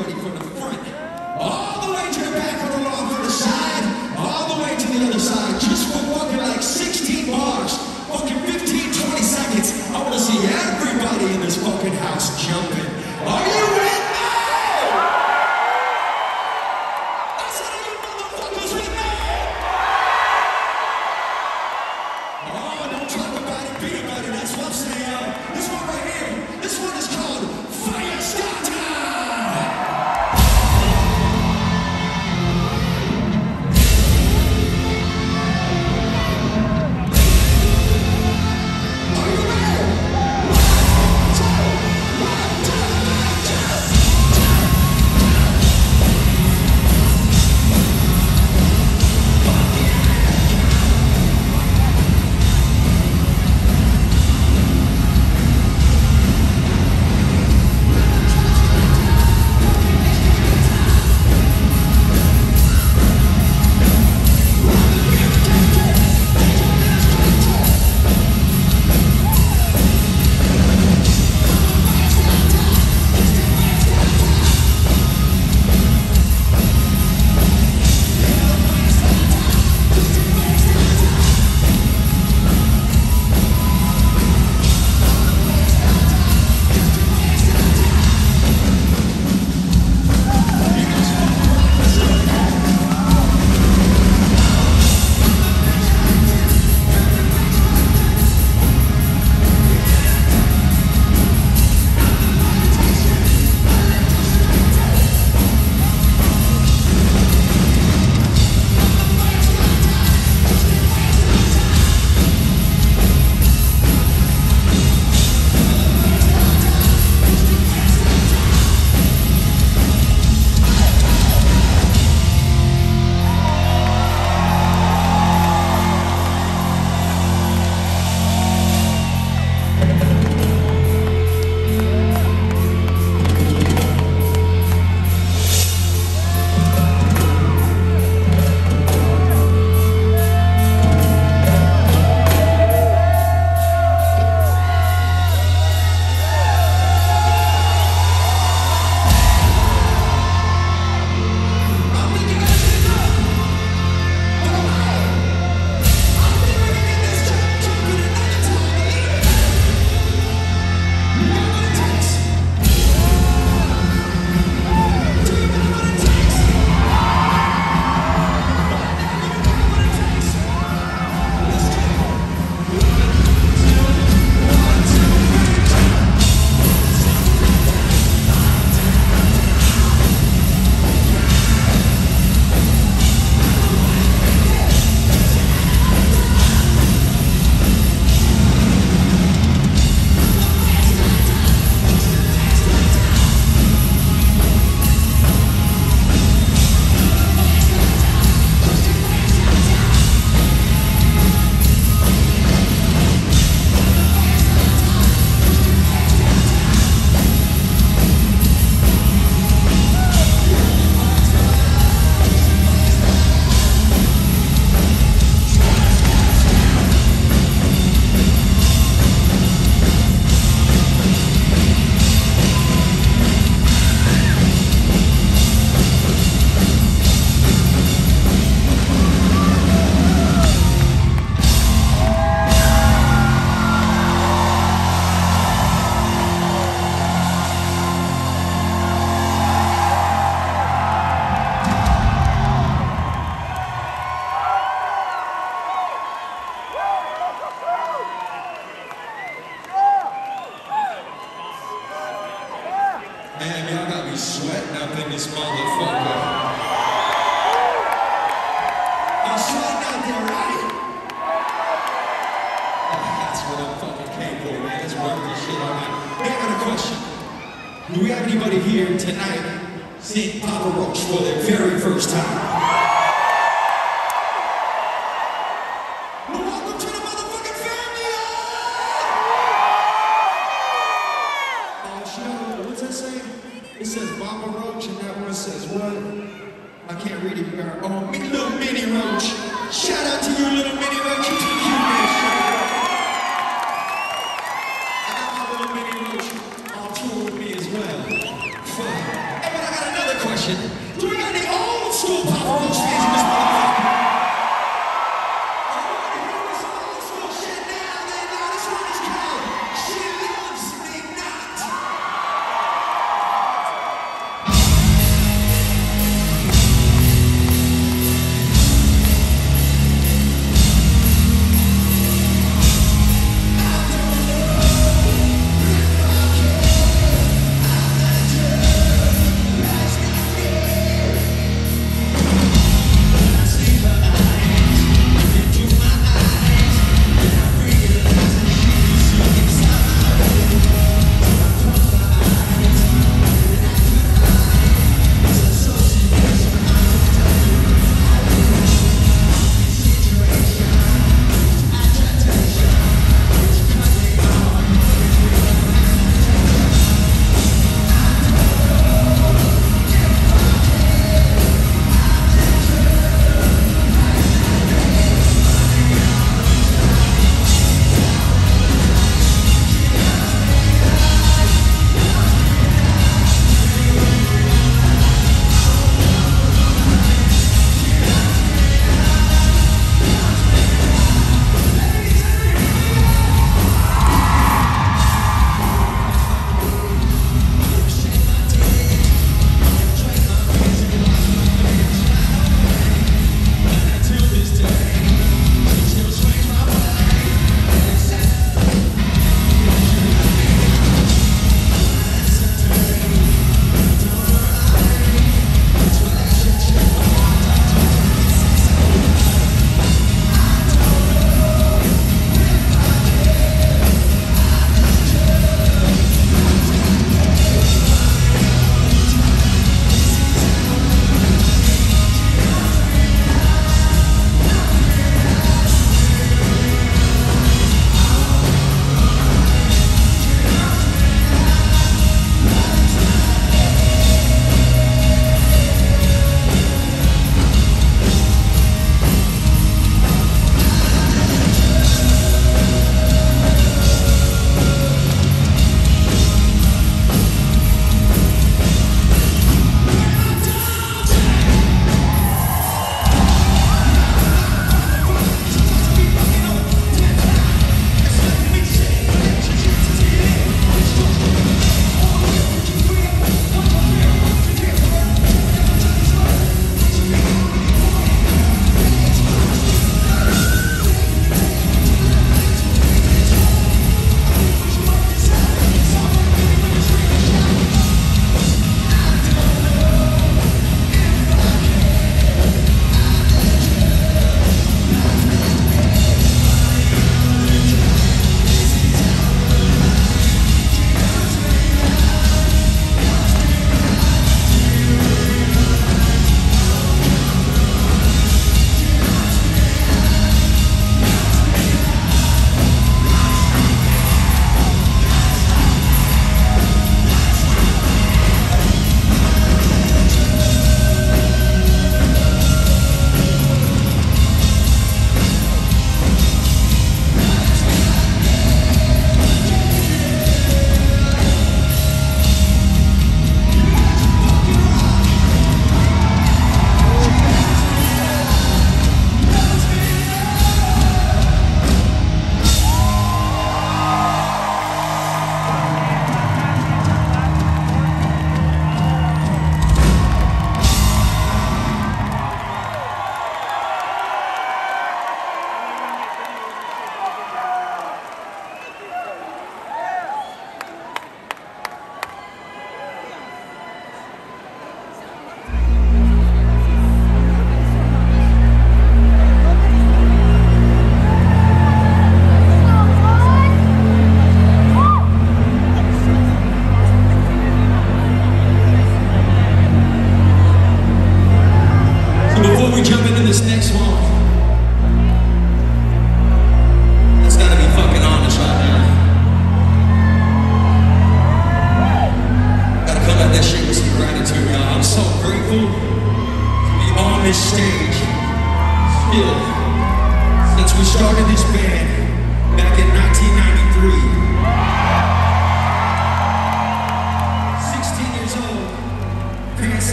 everybody from the front, all the way to the back of the lawn, from the side, all the way to the other side, just for walking like 16 bars, fucking 15, 20 seconds. I want to see everybody in this fucking house jumping. Are you with me? I said, are you motherfuckers with me? Oh, don't talk about it, be about it. That's what I'm saying. This one right here, this one is called Fire Starter. Man, y'all got me sweating up in this motherfucker. I'm sweating out there, right? That's what I'm fucking came for, man. Let's work this shit on that. Hey, I got a question. Do we have anybody here tonight seeing Papa Roach for their very first time? It says Mama Roach, and that one says what? I can't read it. Oh, little mini Roach. Shout out to you, little mini Roach. You too cute, man. I got my little mini Roach on tour with me as well. Hey, but I got another session. Do we got any old school Papa Roach fans in this motherfucker?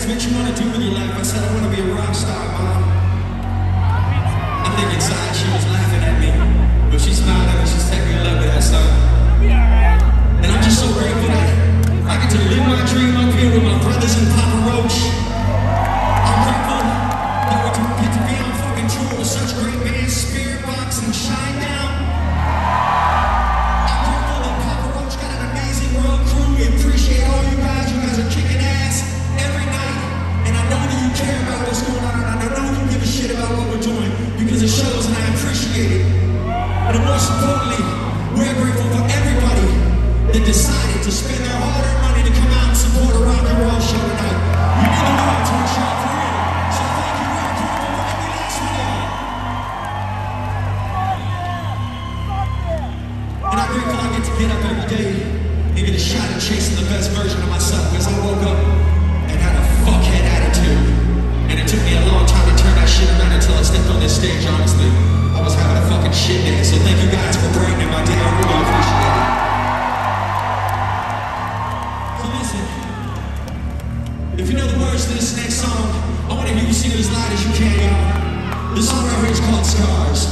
asked, what you want to do with your life? I said, I want to be a rock star, Mom. I think inside she was laughing at me, but she smiled at me. She said, we love that song. And I'm just so grateful that I get to live my dream up here with my brothers and Papa Roach. I'm grateful that we get to be on fucking tour with such great bands, Spirit Box and Shinedown. I'm grateful that Papa Roach got an amazing world crew. We appreciate all you guys. You guys are kicking ass every night. And I know that you care about what's going on, and I know you give a shit about what we're doing because it shows, and I appreciate it. But most importantly, we're grateful for everybody that decided to spend their hard-earned money to come out and support a rock and roll show tonight. You need to know it to a show for real. So thank you. We're grateful for every last one of y'all. And I'm grateful I get to get up every day and get a shot at chasing the best version of myself, because I woke up and had a fuckhead attitude. And it took me a long time to turn that shit around until I stepped on this stage, honestly. I was having a fucking shit day, so thank you guys for brightening my day. I really appreciate it. So listen, if you know the words to this next song, I want to hear you sing it as loud as you can, y'all. This song right here is called Scars.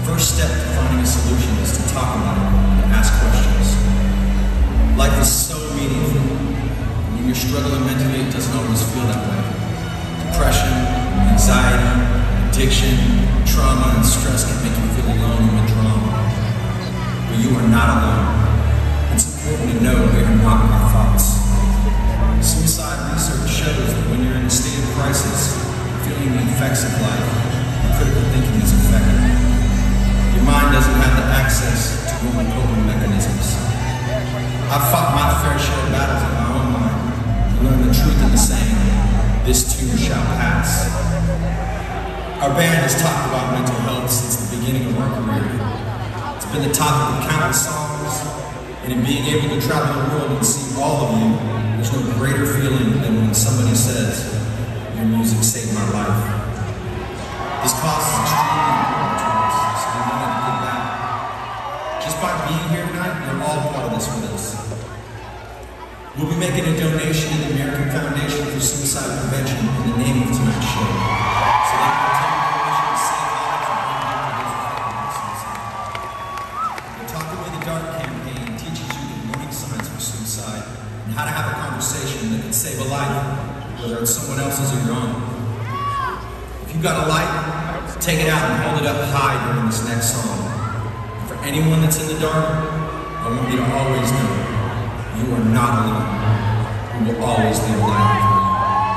First step to finding a solution is to talk about it and ask questions. Life is so meaningful. When you're struggling mentally, it doesn't always feel that way. Depression, anxiety, addiction, trauma, and stress can make you feel alone and withdrawn. But you are not alone. It's important to know we are not our thoughts. Suicide research shows that when you're in a state of crisis, feeling the effects of life, critical thinking is effective. Your mind doesn't have the access to normal coping mechanisms. I've fought my fair share of battles in my own mind to learn the truth in the saying, this too shall pass. Our band has talked about mental health since the beginning of our career. It's been the topic of countless songs, and in being able to travel the world and see all of you, there's no greater feeling than when somebody says, your music saved my life. This cause is extremely important to us, so we wanted to give back. Just by being here tonight, you're all part of this with us. We'll be making a donation to the American Foundation for Suicide Prevention in the name of tonight's show. So they can take a donation to save lives and bring back to those affected by suicide. The Talk Away the Dark campaign teaches you the warning signs for suicide and how to have a conversation that can save a life, whether it's someone else's or your own. If you've got a light, take it out and hold it up high during this next song. And for anyone that's in the dark, I want you to always know, you are not alone. We will always be a light for you.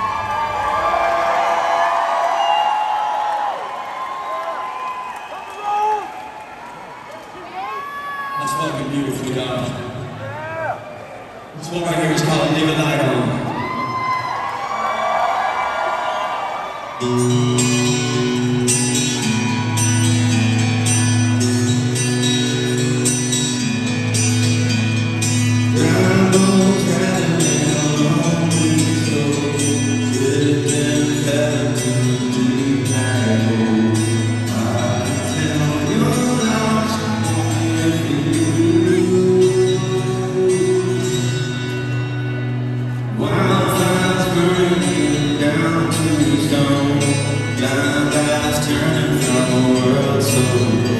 Let's welcome beautifully God. This one right here is called Leave a Light On. Blind eyes turning from a world so